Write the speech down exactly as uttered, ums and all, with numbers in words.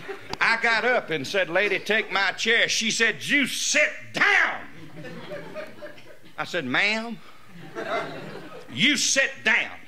I got up and said, lady, take my chair. She said, you sit down. I said, ma'am, you sit down.